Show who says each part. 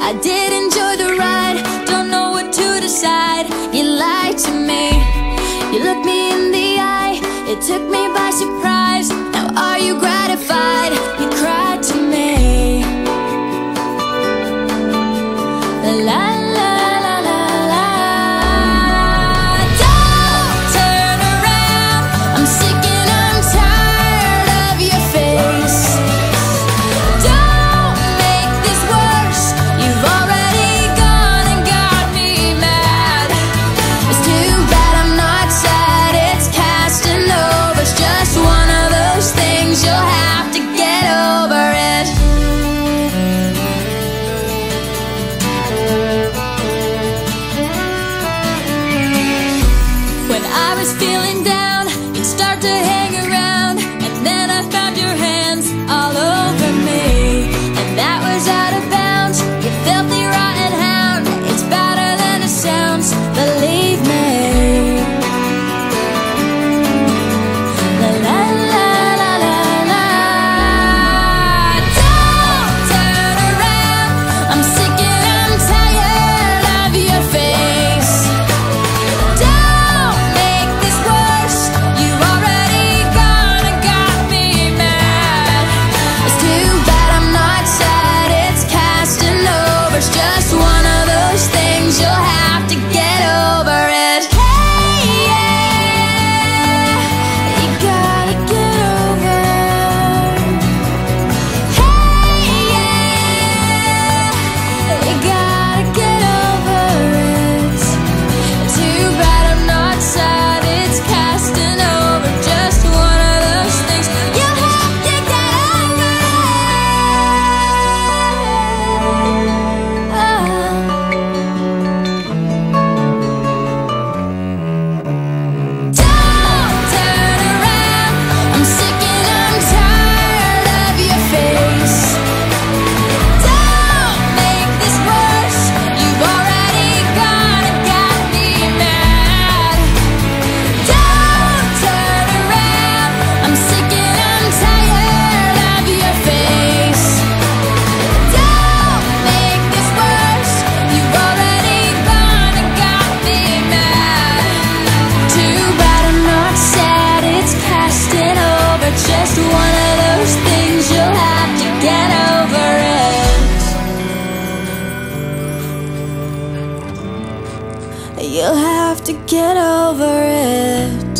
Speaker 1: I did enjoy the ride, don't know what to decide. You lied to me, you looked me in the eye, it took me by surprise. Now are you gratified? You cried to me. La la la la la la. Don't turn around, I'm sick and I'm tired of your face. Don't make this worse, you've already gone and got me mad. It's too bad I'm not sad, it's cast and over. It's just one of those things, you'll have to get over it. When I was feeling down, you'd start to hang around, and then I found your hands all over me, and that was out of bounds. You filthy rotten hound, it's better than it sounds, believe me. La la la la la la. Don't turn around, I'm sick and I'm tired of your face. Don't make this worse, you've already gone and got me mad. It's too bad I'm not sad, it's cast and over. It's just one of those things, you'll have to get over it. Hey, yeah, you gotta get over it. Hey, yeah, you gotta get over it. Too bad I'm not sad, it's cast and over. Just one of those things, you'll have to get over it. Don't turn around, I'm sick and I'm tired of your face. Don't make this worse, you've already gone and got me mad. Don't turn around, I'm sick and I'm tired of your face. Don't make this worse, you've already gone and got me mad. Too bad I'm not sad, it's cast and over. Just one of those things, you'll have to get over it. You'll have to get over it.